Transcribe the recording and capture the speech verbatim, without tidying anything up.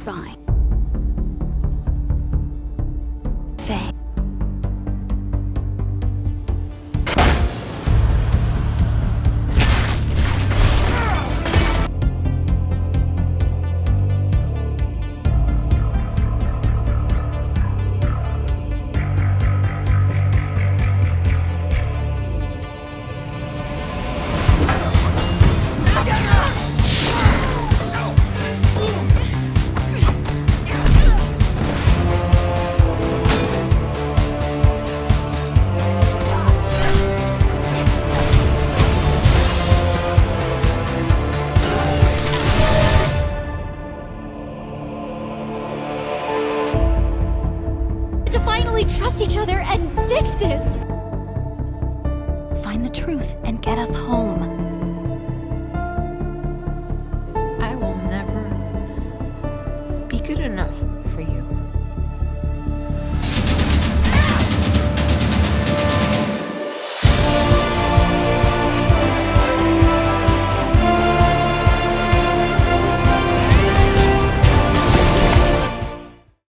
by. Faye. To finally trust each other and fix this! Find the truth and get us home. I will never be good enough.